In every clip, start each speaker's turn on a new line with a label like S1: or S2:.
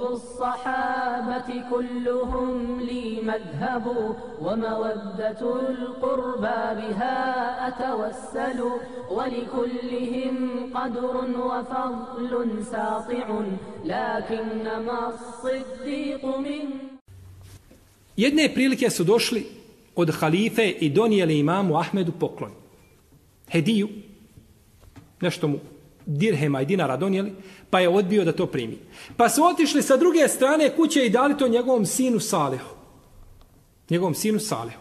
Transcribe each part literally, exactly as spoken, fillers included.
S1: الصحابة كلهم لي مذهب ومودة القربى بها أتوسل ولكلهم قدر وفضل ساطع لكنما الصديق من.
S2: Jedne prilike su došli od halife i donijeli imamu Ahmedu poklon. Hediju, nešto mu dirhema i dinara donijeli, pa je odbio da to primi. Pa su otišli sa druge strane kuće i dali to njegovom sinu Salihu. Njegovom sinu Salihu.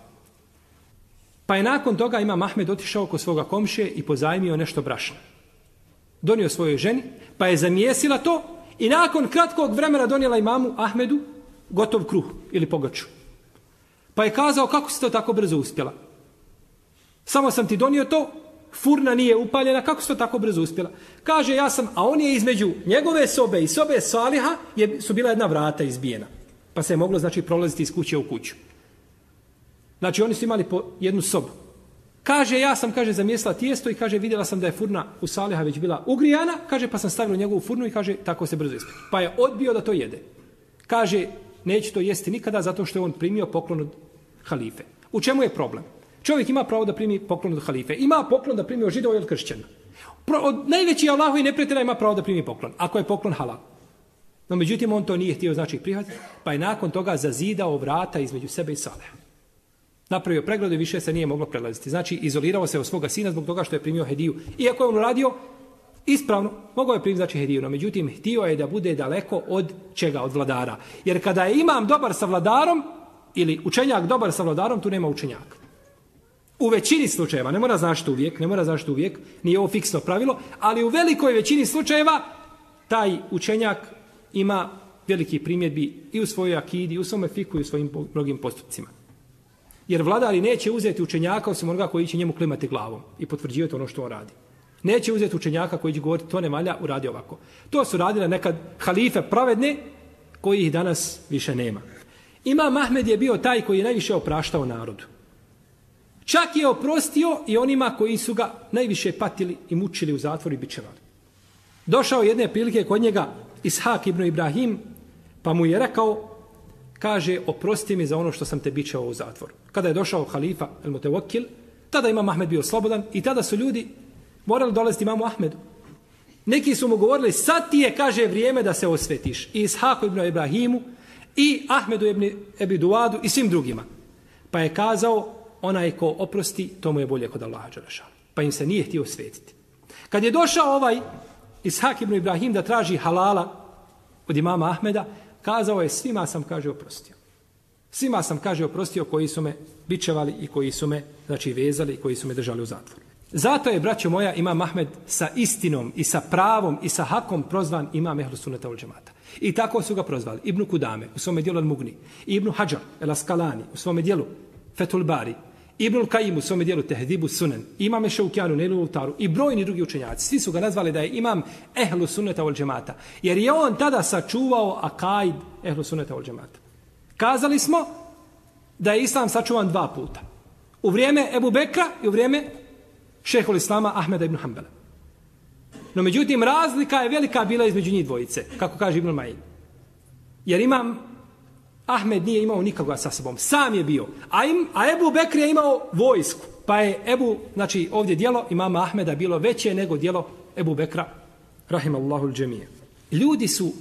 S2: Pa je nakon toga imam Ahmed otišao kod svoga komšije i pozajmio nešto brašna. Donio svojoj ženi, pa je zamijesila to i nakon kratkog vremena donijela imamu Ahmedu gotov kruh ili pogaču. Pa je kazao, kako si to tako brzo uspjela? Samo sam ti donio to, furna nije upaljena, kako si to tako brzo uspjela? Kaže, ja sam, a on je između njegove sobe i sobe Saliha je, su bila jedna vrata izbijena. Pa se je moglo, znači, prolaziti iz kuće u kuću. Znači, oni su imali po jednu sobu. Kaže, ja sam, kaže, zamjesila tijesto i kaže, vidjela sam da je furna u Saliha već bila ugrijana, kaže, pa sam stavila njegovu furnu i kaže, tako se brzo ispije. Pa je odbio da to jede. Kaže, neće to jesti nikada zato što je on primio poklon od halife. U čemu je problem? Čovjek ima pravo da primi poklon od halife. Ima poklon da primi od židova i od kršćana. Od najveći Allahu i neprijatelja ima pravo da primi poklon, ako je poklon halal. No međutim, on to nije htio, znači, prihvatiti, pa je nakon toga zazidao vrata između sebe i Saliha. Napravio pregradu i više se nije moglo prelaziti. Znači, izolirao se od svoga sina zbog toga što je primio hediju. Iako je on uradio ispravno, mogao je primiti, znači, hediju, no međutim, htio je da bude daleko od čega? Od vladara. Jer kada je imam dobar sa vladarom, ili učenjak dobar sa vladarom, tu nema učenjaka. U većini slučajeva, ne mora znašti uvijek, ne mora znašti uvijek, nije ovo fiksno pravilo, ali u velikoj većini slučajeva taj učenjak ima veliki primjedbi i u svojoj akidi, i u svome fiku, i u svojim mnogim postupcima. Jer vladari neće uzeti učenjaka osim onoga koji će njemu klimati glavom i potvrđivati ono što on radi. Neće uzeti učenjaka koji će govoriti to ne valja, uradi ovako. To su radile nekad halife pravedne koji ih danas više nema. Imam Ahmed je bio taj koji je najviše opraštao narodu. Čak je oprostio i onima koji su ga najviše patili i mučili u zatvoru i bičevali. Došao jedne prilike kod njega Ishak ibn Ibrahim, pa mu je rekao, kaže, oprosti mi za ono što sam te bičevao u zatvoru. Kada je došao halifa El Mutawakil, tada Imam Ahmed bio slobodan i tada su ljudi morali dolaziti imamu Ahmedu. Neki su mu govorili, sad ti je, kaže, vrijeme da se osvetiš. I Ishaku ibn Ibrahimu, i Ahmedu ibn Ebi Duadu, i svim drugima. Pa je kazao, onaj ko oprosti, to mu je bolje kod Allaha dželešanu. Pa im se nije htio osvetiti. Kad je došao ovaj Ishak ibn Ibrahim da traži halala od imama Ahmeda, kazao je, svima sam, kaže, oprostio. Svima sam, kaže, oprostio koji su me bičevali i koji su me, znači, vezali i koji su me držali u zatvoru. Zato je, braćo moja, imam Ahmed sa istinom i sa pravom i sa hakom prozvan imam Ehlu Sunneta wal Džemata. I tako su ga prozvali Ibn Kudame u svome dijelu Al-Mugni, Ibn Hajar El Askalani u svome dijelu Fethul Bari, Ibn Kajim u svome dijelu Tehdibu Sunan, imam Šaukjanu Neilu Utaru i brojni drugi učenjaci. Svi su ga nazvali da je imam Ehlu Sunneta wal Džemata, jer je on tada sačuvao akaid Ehlu Sunneta wal Džemata. Kazali smo da je islam sačuvan dva puta. U vrijeme Ebu Bekra i u vrijeme šehhul Islama Ahmeda ibn Hanbala. No međutim, razlika je velika bila između njih dvojice, kako kaže Ibn Ma'in. Jer imam Ahmed nije imao nikoga sa sobom, sam je bio. A, im, a Ebu Bekr je imao vojsku. Pa je Ebu, znači ovdje djelo imama Ahmeda bilo veće nego djelo Ebu Bekra, rahimallahu al-džemije. Ljudi su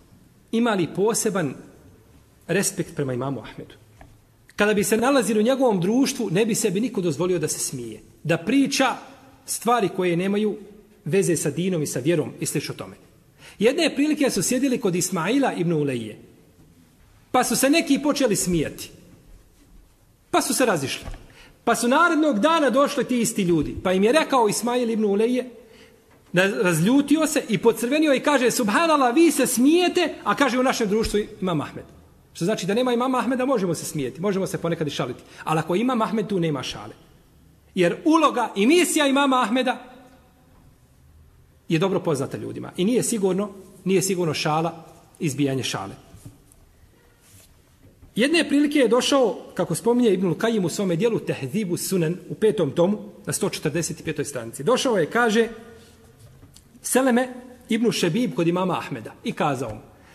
S2: imali poseban respekt prema imamu Ahmedu. Kada bi se nalazili u njegovom društvu, ne bi sebi niko dozvolio da se smije. Da priča stvari koje nemaju veze sa dinom i sa vjerom i slično tome. Jedne prilike su sjedili kod Ismaila ibn Ulejije. Pa su se neki počeli smijati. Pa su se razišli. Pa su narednog dana došli ti isti ljudi. Pa im je rekao Ismail ibn Ulejije, razljutio se i podcrvenio i kaže, subhanallah, vi se smijete, a kaže u našem društvu imam Ahmed. Što znači da nema imama Ahmeda, možemo se smijeti, možemo se ponekad i šaliti. Ali ako imam Ahmed, tu nema šale. Jer uloga i misija imama Ahmeda je dobro poznata ljudima. I nije sigurno, nije sigurno šala, izbijanje šale. Jedne prilike je došao, kako spominje Ibnul Kajim u svome dijelu Tehdibu Sunan u petom tomu, na sto četrdeset petoj stranici. Došao je, kaže, Seleme ibn Šebib kod imama Ahmeda i kazao mu,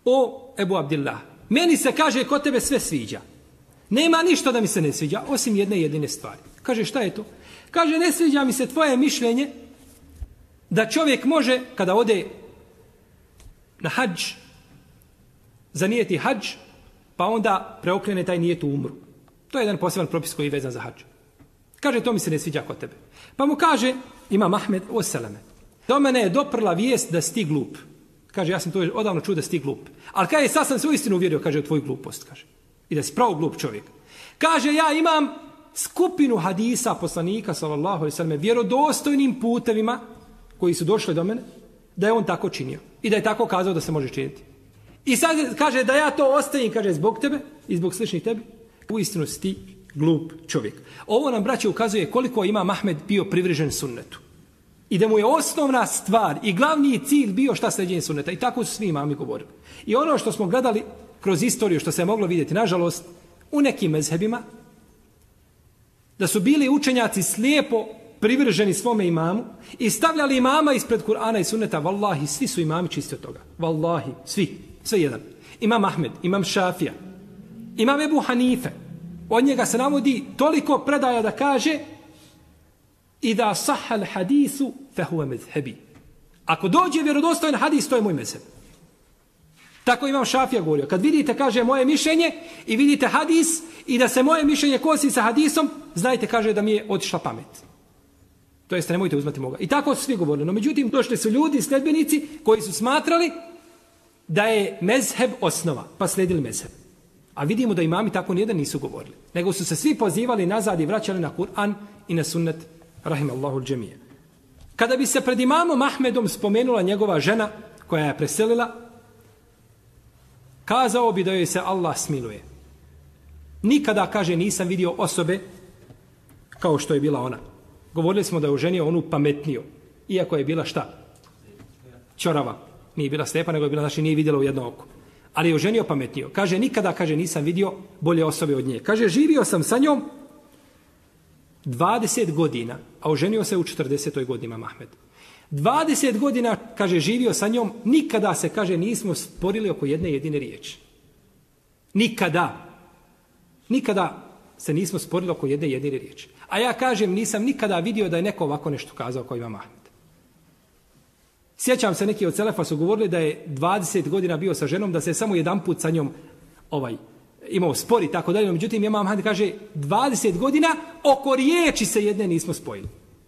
S2: o Ebu Abdillah, meni se kaže kod tebe sve sviđa. Nema ništa da mi se ne sviđa, osim jedne jedine stvari. Kaže, šta je to? Kaže, ne sviđa mi se tvoje mišljenje da čovjek može, kada ode na hadž, zanijeti hadž, pa onda preokrene taj nijet u umru. To je jedan poseban propis koji je vezan za hadž. Kaže, to mi se ne sviđa kod tebe. Pa mu kaže, Imam Ahmed, o seleme, do mene je doprla vijest da si ti glup. Kaže, ja sam to odavno čuo da si ti glup. Ali kaže, sad sam se uistinu uvjerio, kaže, u tvoju glupost, kaže. I da si pravo glup čovjek. Kaže, ja imam skupinu hadisa poslanika, sallallahu alejhi ve selleme, vjerodostojnim putevima koji su došli do mene, da je on tako činio. I da je tako kazao da se može činiti. I sad kaže, da ja to ostavim, kaže, zbog tebe i zbog sličnih tebi, uistinu si ti glup čovjek. Ovo nam, braće, ukazuje koliko ima Ahmed bio privržen sunnetu. I da mu je osnovna stvar i glavni cilj bio šta sljeđenje sunneta. I tako su svi imami govorili. I ono što smo gledali kroz istoriju, što se je moglo vidjeti, nažalost, u nekim mezhebima, da su bili učenjaci slijepo privrženi svome imamu i stavljali imama ispred Kur'ana i sunneta. Wallahi, svi su imami čisti od toga. Wallahi, svi, sve jedan. Imam Ahmed, imam Šafija, imam Ebu Hanife. Od njega se navodi toliko predaja da kaže i da sahal hadisu fehuve mezhebi. Ako dođe vjerodostojan hadis, to je moj mezheb. Tako imam Šafija govorio. Kad vidite, kaže, moje mišljenje i vidite hadis i da se moje mišljenje kosi sa hadisom, znajte, kaže, da mi je otišla pamet. To jeste, nemojte uzmati moga. I tako su svi govorili. No, međutim, došli su ljudi, sljedbenici, koji su smatrali da je mezheb osnova, pa slijedili mezheb. A vidimo da imami tako nijedan nisu govorili. Nego su se svi pozivali nazad i vraćali na Kur'an i na sunnet, rahimallahu džemije. Kada bi se pred imamom Ahmedom spomenula njegova žena koja je preselila, kazao bi da joj se Allah smiluje. Nikada, kaže, nisam vidio osobe kao što je bila ona. Govorili smo da je oženio onu pametniju, iako je bila šta? Ćorava. Nije bila slijepa, nego je bila, znači, nije vidjela u jedno oko. Ali je oženio pametniju. Kaže, nikada, kaže, nisam vidio bolje osobe od nje. Kaže, živio sam sa njom dvadeset godina, a oženio se u četrdesetoj godini, Imam Ahmed. dvadeset godina, kaže, živio sa njom, nikada se, kaže, nismo sporili oko jedne jedine riječi. Nikada. Nikada se nismo sporili oko jedne jedine riječi. A ja kažem, nisam nikada vidio da je neko ovako nešto kazao kao Imam Ahmed. Sjećam se, neki od selefa su govorili da je dvadeset godina bio sa ženom, da se samo jedan put sa njom ovaj, imao spor i tako dalje. Međutim, Imam Ahmed kaže, dvadeset godina oko riječi se jedne nismo spojili.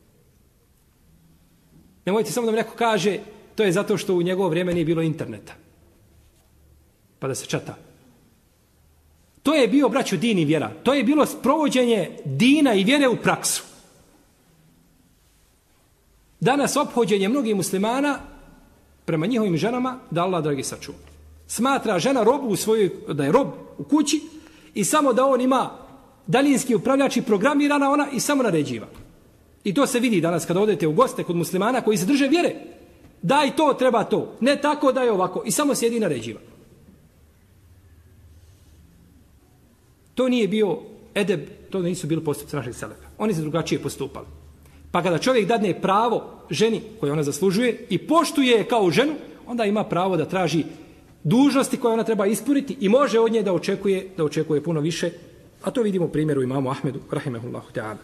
S2: Nemojte samo da mi neko kaže, to je zato što u njegovo vrijeme nije bilo interneta. Pa da se čata. To je bio, braćo, din i vjera. To je bilo sprovođenje dina i vjere u praksu. Danas ophođenje mnogih muslimana prema njihovim ženama, da Allah dragi sačuva. Smatra žena robu u svojoj, da je rob u kući i samo da on ima daljinski upravljač i programirana ona i samo naređiva. I to se vidi danas kada odete u goste kod muslimana koji se drže vjere. Daj to, treba to. Ne tako, daj ovako. I samo sjedi i naređiva. To nije bio edeb, to nisu bili postupci naših selefa. Oni se drugačije postupali. Pa kada čovjek dadne pravo ženi koju ona zaslužuje i poštuje je kao ženu, onda ima pravo da traži dužnosti koje ona treba ispuniti i može od nje da očekuje, da očekuje puno više. A to vidimo u primjeru imamu Ahmedu, rahimehullahu ta'ala.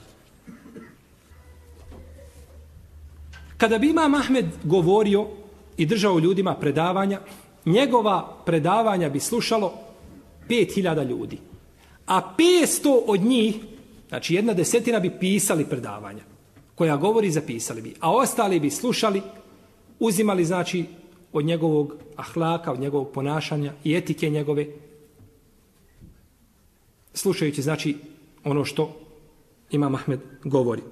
S2: Kada bi Imam Ahmed govorio i držao ljudima predavanja, njegova predavanja bi slušalo pet hiljada ljudi. A petsto od njih, znači jedna desetina, bi pisali predavanja koja govori, zapisali bi. A ostali bi slušali, uzimali, znači, od njegovog ahlaka, od njegovog ponašanja i etike njegove, slušajući, znači, ono što Imam Ahmed govori.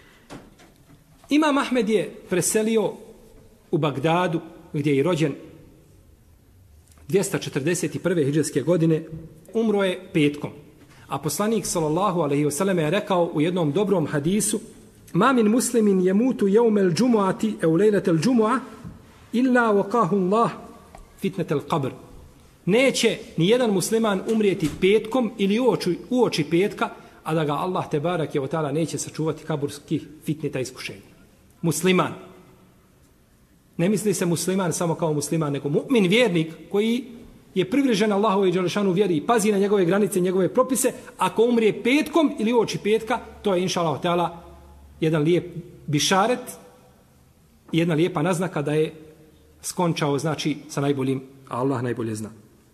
S2: Imam Ahmed je preselio u Bagdadu, gdje je rođen dvjesto četrdeset prve hidžretske godine, umro je petkom. A poslanik, sallallahu alejhi ve sellem, je rekao u jednom dobrom hadisu: "Ma min muslimin yamutu yawm al-jumu'ati aw laylat al-jumu'ah illa waqahu Allah fitnat al-qabr." Neće ni jedan musliman umrijeti petkom ili uoči, uoči petka, a da ga Allah te barake ve taala neće sačuvati kaburskih fitneta iskušenja. Musliman. Ne misli se musliman samo kao musliman, nego mu'min, vjernik koji je privržen Allahove dželešanu vjeri i pazi na njegove granice, njegove propise, ako umrije petkom ili uoči petka, to je inša Allah teala jedan lijep bišaret, jedna lijepa naznaka da je skončao, znači, sa najboljim, a Allah najbolje zna.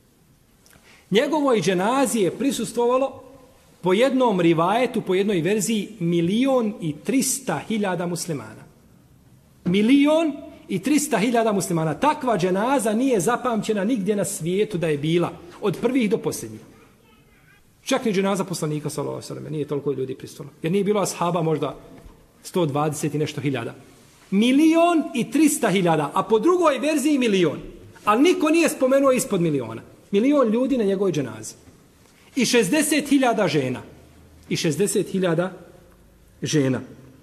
S2: Njegovoj dženazi je prisustvovalo po jednom rivajetu, po jednoj verziji, milion i trista hiljada muslimana. Milion i trista hiljada muslimana. Takva dženaza nije zapamćena nigdje na svijetu da je bila, od prvih do posljednjih. Čak ni dženaza poslanika, sallallahu alejhi ve sellem, nije toliko ljudi prisustvovalo. Jer nije bilo ashaba možda sto dvadeset i nešto hiljada. Milion i trista hiljada, a po drugoj verziji milion. Ali niko nije spomenuo ispod miliona. Milion ljudi na njegovoj dženazi. I šezdeset hiljada žena. I šezdeset hiljada žena.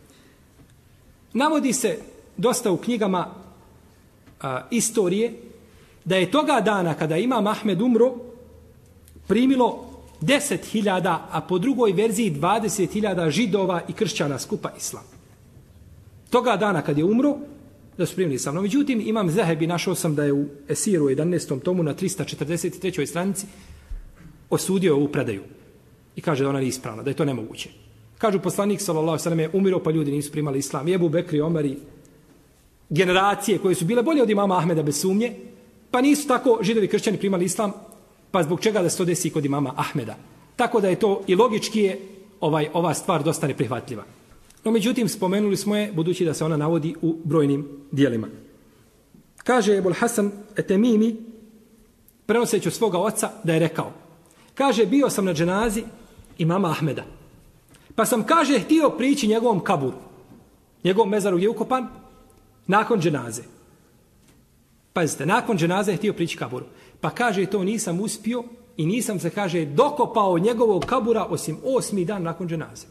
S2: Navodi se dosta u knjigama a, istorije da je toga dana kada Imam Ahmed umro primilo deset hiljada, a po drugoj verziji dvadeset hiljada židova i kršćana skupa islam. Toga dana kad je umro, da su primili islam. No, međutim, Imam Zahebi, našao sam da je u Esiru u jedanaestom tomu na trista četrdeset trećoj stranici osudio ovu predaju. I kaže da ona nije ispravna, da je to nemoguće. Kažu poslanik, sallallahu alejhi ve sellem, je umiro pa ljudi nisu primali islam. I Ebu Bekr i Omer i generacije koje su bile bolje od imama Ahmeda bez sumnje, pa nisu tako židovi kršćani primali islam, pa zbog čega da se to desi kod imama Ahmeda. Tako da je to i logički je ovaj, ova stvar dosta neprihvatljiva. No, međutim, spomenuli smo je, budući da se ona navodi u brojnim dijelima. Kaže Ebul Hasan Etemimi, prenoseći od svoga oca, da je rekao, kaže, bio sam na dženazi imama Ahmeda, pa sam, kaže, htio prići njegovom kaburu, njegovom mezaru je ukopan, nakon dženaze. Pazite, nakon dženaze je htio prići kaburu. Pa kaže, to nisam uspio i nisam se, kaže, dokopao njegovog kabura osim osmi dan nakon dženaze.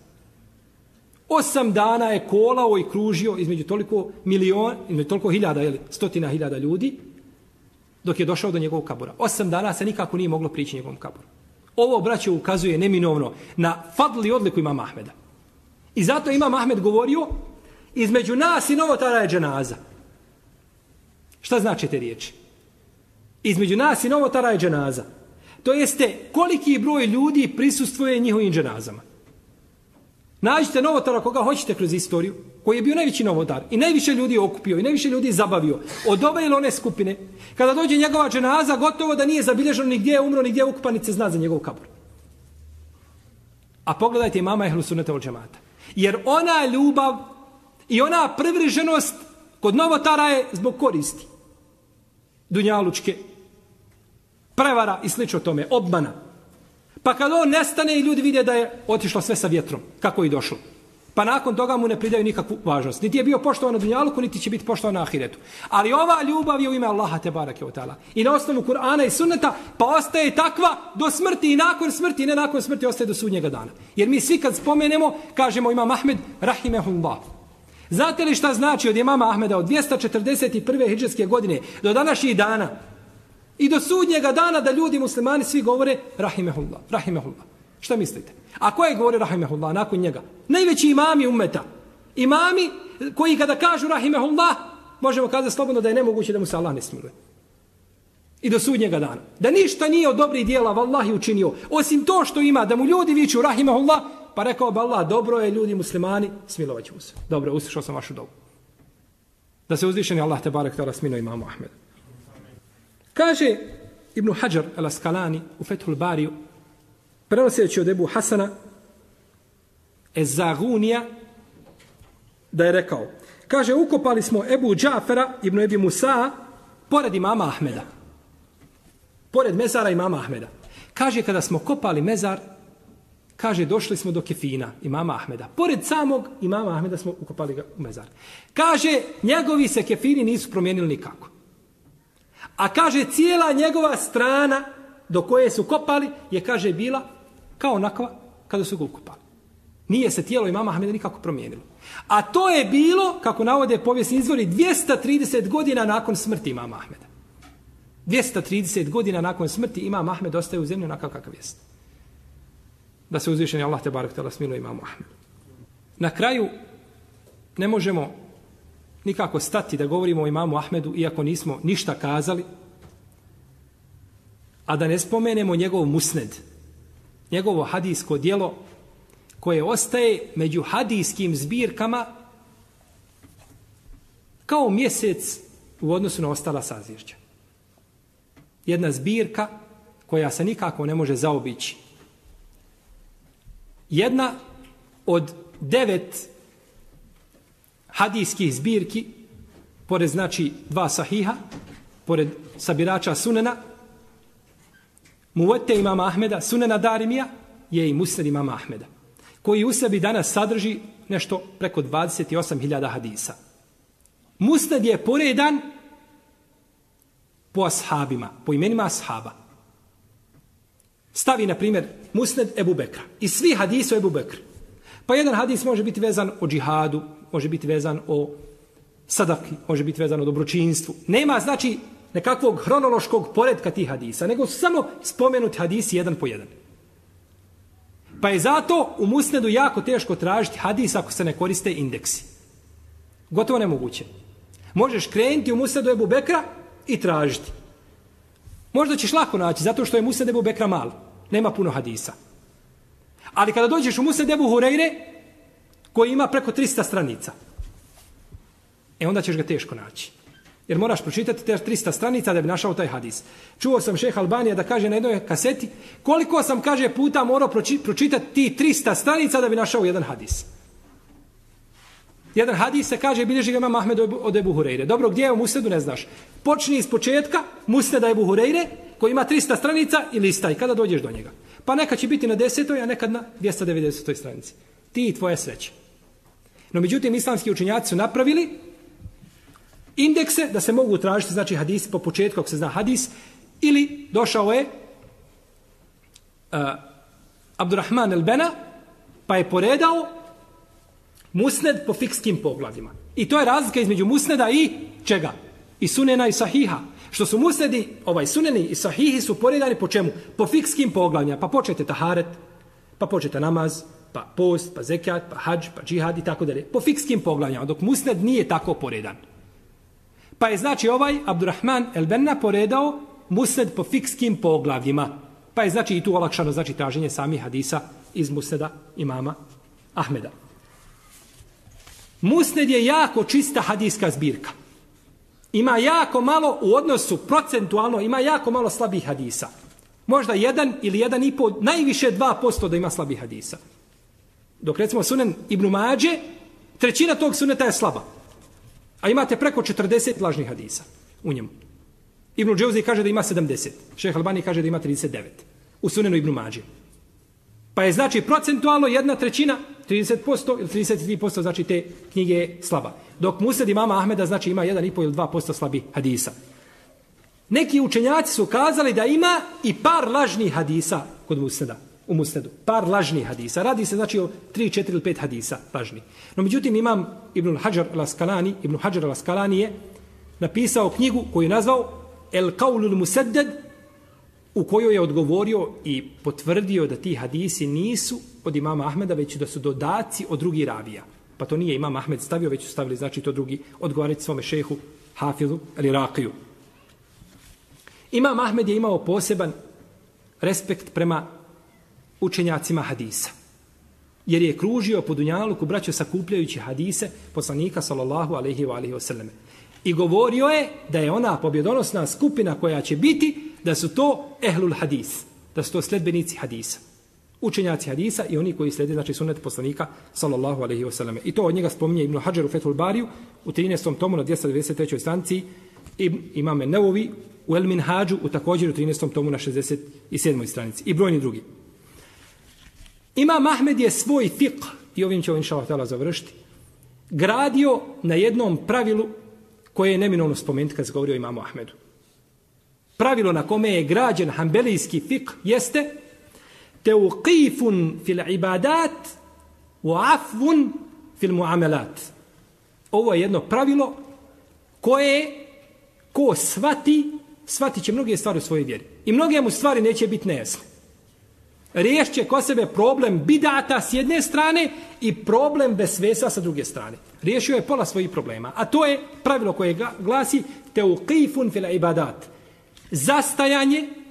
S2: Osam dana je kolao i kružio između toliko miliona, između toliko hiljada, jeli, stotina hiljada ljudi, dok je došao do njegovog kabura. Osam dana se nikako nije moglo prići njegovom kaburu. Ovo, braćo, ukazuje neminovno na fadl i odliku imama Ahmeda. I zato imam Ahmed govorio, između nas i novotara je dženaza. Šta znači te riječi? Između nas i novotara je dženaza. To jeste, koliki broj ljudi prisustvuje njihovim dženazama. Nađite novotara koga hoćete kroz istoriju, koji je bio najveći novotar i najviše ljudi je okupio i najviše ljudi je zabavio od ove ili one skupine. Kada dođe njegova dženaza, gotovo da nije zabilježeno ni gdje je umro, ni gdje je ukupan, ni se zna za njegov kabur. A pogledajte imama Ehlu Sunneta vel Džemata. Jer ona ljubav i ona privrženost kod novotara je zbog koristi. Dunjalučke, prevara i slično tome, obmana. Pa kad on nestane i ljudi vide da je otišlo sve sa vjetrom, kako je došlo. Pa nakon toga mu ne pridaju nikakvu važnost. Niti je bio poštovan na dunjaluku, niti će biti poštovan na ahiretu. Ali ova ljubav je u ime Allaha te barake ve taala. I na osnovu Kur'ana i Sunneta pa ostaje takva do smrti i nakon smrti, i ne nakon smrti, ostaje do sudnjega dana. Jer mi svi kad spomenemo, kažemo imam Ahmed rahimehullah. Znate li šta znači od imama Ahmeda od dvjesto četrdeset prve hidžretske godine do današnjih dana i do sudnjega dana da ljudi muslimani svi govore rahimehullah, rahimehullah. Šta mislite? A ko je govore rahimehullah nakon njega? Najveći imami ummeta. Imami koji kada kažu rahimehullah, možemo kazati slobodno da je nemoguće da mu se Allah ne smiluje. I do sudnjega dana. Da ništa nije od dobrih dijela vallahi učinio, osim to što ima, da mu ljudi viču rahimehullah, pa rekao bi Allah, dobro je ljudi muslimani, smilovat ću se. Dobro, uslišao sam vašu dobu. Da se uzvišeni Allah te barek tala smiluje imamu Ahmedu. Kaže Ibn Hajar al-Askalani u Fethul Bariju, prenoseći od Ebu Hasana Ez-Zagunija, da je rekao, kaže, ukopali smo Ebu Džafera ibn Ebi Musa pored imama Ahmeda. Pored mezara imama Ahmeda. Kaže, kada smo kopali mezar, kaže, došli smo do kefina imama Ahmeda. Pored samog imama Ahmeda smo ukopali ga u mezar. Kaže, njegovi se kefini nisu promijenili nikako. A kaže, cijela njegova strana do koje su kopali je, kaže, bila kao onakva kada su ga ukopali. Nije se tijelo imama Ahmeda nikako promijenilo. A to je bilo, kako navode povijesni izvori, dvjesto trideset godina nakon smrti imama Ahmeda. dvjesto trideset godina nakon smrti imam Ahmed ostaje u zemlji onakav kakav jest. Da se uzvišeni Allah te barek tala smiluje imamu Ahmedu. Na kraju ne možemo nikako stati da govorimo o imamu Ahmedu, iako nismo ništa kazali, a da ne spomenemo njegov musned, njegovo hadijsko djelo koje ostaje među hadijskim zbirkama kao mjesec u odnosu na ostala sazirđa. Jedna zbirka koja se nikako ne može zaobići. Jedna od devet hadijskih zbirki, pored znači dva sahiha, pored sabirača sunena, Muvete imama Ahmeda, sunena Darimija, je i musned imama Ahmeda, koji u sebi danas sadrži nešto preko dvadeset osam hiljada hadisa. Musned je poredan po ashabima, po imenima ashaba. Stavi, na primjer, musned Ebu Bekra. I svi hadisi o Ebu Bekru. Pa jedan hadis može biti vezan o džihadu, može biti vezan o sadaki, može biti vezan o dobročinstvu. Nema, znači, nekakvog hronološkog poredka tih hadisa, nego su samo spomenuti hadisi jedan po jedan. Pa je zato u musnedu jako teško tražiti hadis ako se ne koriste indeksi. Gotovo nemoguće. Možeš krenuti u musnedu Ebu Bekra i tražiti. Možda ćeš lako naći, zato što je musned Ebu Bekra mal. Nema puno hadisa. Ali kada dođeš u musned Ebu Hureyre, koji ima preko trista stranica, e onda ćeš ga teško naći. Jer moraš pročitati te trista stranica da bi našao taj hadis. Čuo sam šeha Albanija da kaže na jednoj kaseti, koliko sam, kaže, puta morao pročitati ti trista stranica da bi našao jedan hadis. Jedan hadis se kaže, bilježi ga imam Ahmed od Ebu Hureyre. Dobro, gdje je u musnedu, ne znaš. Počni iz početka musneda Ebu Hureyre, koji ima trista stranica i listaj, kada dođeš do njega. Pa nekad će biti na desetoj, a nekad na dvjesto devedesetoj stranici. Ti i tvoje sreće. No, međutim, islamski učenjaci su napravili indekse da se mogu tražiti, znači, hadis po početku, ako se zna hadis, ili došao je uh, Abdurrahman el-Bena, pa je poredao musned po fikskim poglavljima. I to je razlika između musneda i čega? I sunena i sahiha. Što su musnedi, ovaj suneni i sahihi su poredani po čemu? Po fikskim poglavljima. Pa počete taharet, pa počete namaz, pa post, pa zekijat, pa hadž, pa džihad i tako dalje. Po fikskim poglavljima, dok musned nije tako poredan. Pa je znači ovaj Abdurrahman el-Benna poredao musned po fikskim poglavljima. Pa je znači i tu olakšano znači traženje samih hadisa iz musneda imama Ahmeda. Musned je jako čista hadijska zbirka. Ima jako malo u odnosu procentualno, ima jako malo slabih hadisa. Možda jedan ili jedan i pol, najviše dva posto da ima slabih hadisa. Dok recimo sunen Ibn Mađe, trećina tog suneta je slaba. A imate preko četrdeset lažnih hadisa u njemu. Ibn Džauzi kaže da ima sedamdeset. Šejh Albani kaže da ima trideset devet. U sunenu Ibn Mađe. Pa je znači procentualno jedna trećina, trideset posto ili trideset tri posto znači te knjige je slaba. Dok musned imama Ahmeda znači ima jedan i pol ili dva posto slabi hadisa. Neki učenjaci su kazali da ima i par lažnih hadisa kod musneda, u musnedu. Par lažnih hadisa. Radi se znači o tri, četiri ili pet hadisa lažnih. No međutim imam Ibn Hajar al-Askalani, Ibn Hajar al-Askalani je napisao knjigu koju je nazvao El Qaulul Musaddad, u kojoj je odgovorio i potvrdio da ti hadisi nisu od imama Ahmeda, već da su dodaci od drugih ravija. Pa to nije imam Ahmed stavio, već su stavili znači to drugi odgovarati svome šehu Hafizu al-Iraqiju. Imam Ahmed je imao poseban respekt prema učenjacima hadisa. Jer je kružio po dunjaluku, braćo, sakupljajući hadise poslanika sallallahu alejhi ve alihi wasallam. I govorio je da je ona pobjedonosna skupina koja će biti, da su to ehlul hadis, da su to sledbenici hadisa. Učenjaci hadisa i oni koji slijede, znači sunnet poslanika sallallahu alejhi ve sellem. I to od njega spominje Ibn Hajar u Fethul Bariju u trinaestom tomu na dvjesto devedeset trećoj stranici, i imame Nevovi u El Minhadžu u također u trinaestom tomu na šezdeset sedmoj stranici i brojni drugi. Imam Ahmed je svoj fiqh, i ovim će ovim šalatala završiti, gradio na jednom pravilu koje je neminovno spomenuti kad se govori o imamu Ahmedu. Pravilo na kome je građen hanbelijski fiqh jeste teuqifun fil ibadat wa afvun fil muamalat. Ovo je jedno pravilo koje ko svati, svati će mnoge stvari u svojoj vjeri. I mnoge mu stvari neće biti nejasne. Riješće ko sebe problem bidata s jedne strane i problem vesvesa sa druge strane. Riješio je pola svojih problema. A to je pravilo koje glasi teuqifun fil ibadat. Zastajanje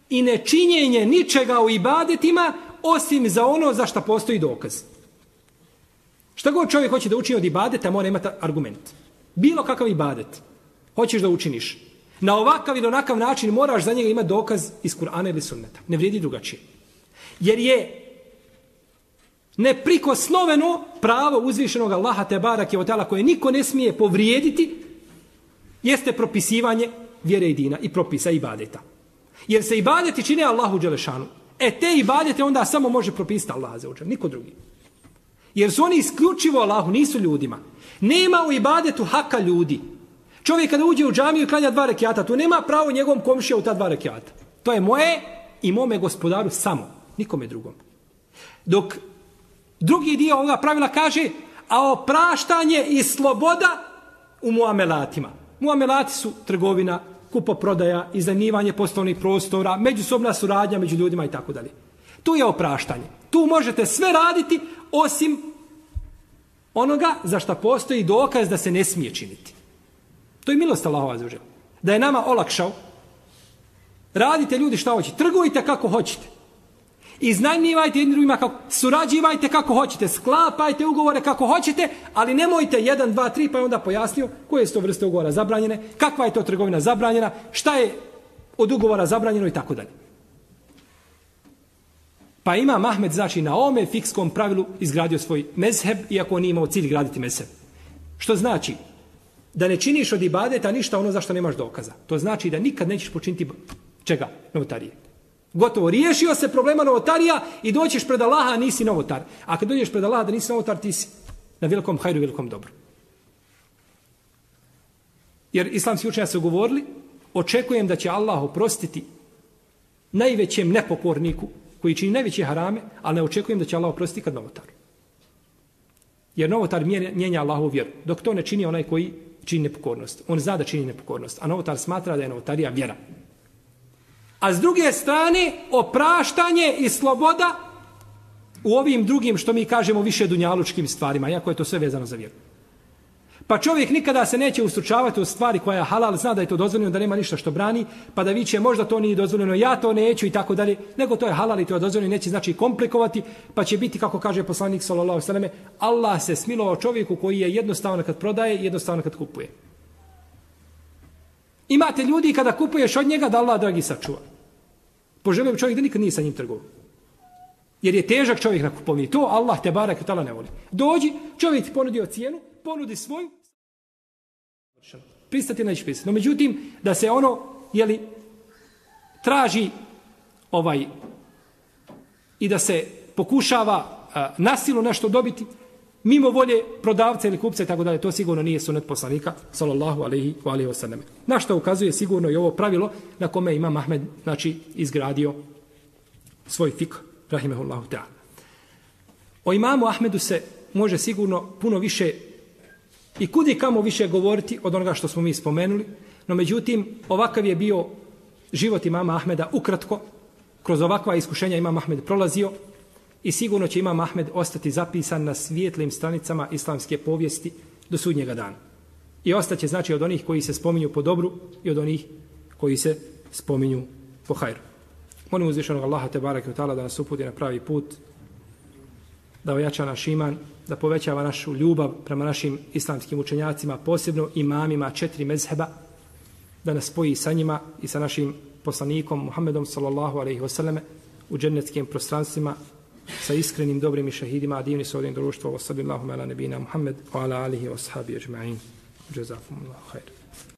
S2: i nečinjenje ničega u ibadetima osim za ono za što postoji dokaz. Šta god čovjek hoće da učini od ibadeta, mora imati argument. Bilo kakav ibadet hoćeš da učiniš. Na ovakav ili onakav način moraš za njega imati dokaz iz Kur'ana ili sunneta. Ne vrijedi drugačije. Jer je neprikosnoveno pravo uzvišenog Allaha te barake ve taala koje niko ne smije povrijediti jeste propisivanje vjere i dina i propisa ibadeta. Jer se ibadeti čine Allahu dželešanu. E te ibadete onda samo može propisati Allah azza wa dželle, niko drugi. Jer su oni isključivo Allahu, nisu ljudima. Nema u ibadetu haka ljudi. Čovjek kada uđe u džamiju i klanja dva rekiata, tu nema pravo njegovom komšija u ta dva rekiata. To je moje i mome gospodaru samo, nikome drugom. Dok drugi dio ovoga pravila kaže, a opraštanje i sloboda u muamelatima. Muamelati su trgovina, kupoprodaja, iznajmljivanje poslovnih prostora, međusobna suradnja među ljudima i tako dalje. Tu je opraštanje. Tu možete sve raditi osim onoga za što postoji dokaz da se ne smije činiti. To je milost Allahova azza wa dželle. Da je nama olakšao. Radite ljudi šta hoćete, trgujte kako hoćete. Iznajmljivajte jedni drugima kako, surađivajte kako hoćete, sklapajte ugovore kako hoćete, ali nemojte jedan, dva, tri, pa je onda pojasnio koje su to vrste ugovora zabranjene, kakva je to trgovina zabranjena, šta je od ugovora zabranjeno i tako dalje. Pa ima Ahmed, znači na ome fikskom pravilu izgradio svoj mezheb, iako nije imao cilj graditi mezheb. Što znači? Da ne činiš od ibadeta ništa ono za što nemaš dokaza. To znači da nikad nećeš počiniti čega? Novotarije. Gotovo, riješio se problema novotarija i doćeš pred Allaha, a nisi novotar. A kad dođeš pred Allaha da nisi novotar, ti si na velikom hajru, velikom dobru. Jer islamski učenjaci su govorili, očekujem da će Allah oprostiti najvećem nepokorniku koji čini najveće harame, ali ne očekujem da će Allah oprostiti kad novotar. Jer novotar mijenja Allahovu vjeru, dok to ne čini onaj koji čini nepokornost. On zna da čini nepokornost, a novotar smatra da je novotarija vjera. A s druge strane, opraštanje i sloboda u ovim drugim, što mi kažemo, više dunjalučkim stvarima, iako je to sve vezano za vjeru. Pa čovjek nikada se neće ustručavati u stvari koja je halal, zna da je to dozvoljeno, da nema ništa što brani, pa da viće možda to nije dozvoljeno, ja to neću i tako dalje, nego to je halal i to je dozvoljeno, neće znači komplikovati, pa će biti, kako kaže poslanik sallallahu alejhi ve selleme, Allah se smilovao čovjeku koji je jednostavno kad prodaje i jednostavno kad kupuje. Imate ljudi kada kupuješ od njega da Allah dragi sačuva. Poželio bi čovjek da nikad nije sa njim trgovao. Jer je težak čovjek na kupovini. To Allah te barek ve taala ne voli. Dođi, čovjek ti ponudio cijenu, ponudi svoju, pristati neće pristati. No međutim, da se ono, jeli, traži ovaj i da se pokušava a, nasilu nešto dobiti, mimo volje prodavca ili kupca i tako dalje, to sigurno nije sunet poslanika, sallallahu alejhi ve alihi wasallam. Na što ukazuje sigurno i ovo pravilo na kome Imam Ahmed, znači, izgradio svoj fik, rahimehullahu ta'ala. O Imamu Ahmedu se može sigurno puno više i kudi kamo više govoriti od onoga što smo mi spomenuli, no međutim, ovakav je bio život Imama Ahmeda ukratko, kroz ovakva iskušenja Imam Ahmed prolazio, i sigurno će Imam Ahmed ostati zapisan na svijetlim stranicama islamske povijesti do sudnjega dana. I ostaće znači od onih koji se spominju po dobru i od onih koji se spominju po hajru. Molim uzvišenog Allaha te bareke ve taala da nas uputi na pravi put, da ojača naš iman, da povećava našu ljubav prema našim islamskim učenjacima, posebno imamima četiri mezheba, da nas spoji sa njima i sa našim poslanikom Muhammedom sallallahu alejhi ve selleme u džennetskim prostranstvima, sa iskrenim dobrim i šahidima, a divni su ovdje društvo. Wa sallallahu ala nebina Muhammed wa ala alihi wa sahabi ajma'in. Jazakumullahu khair.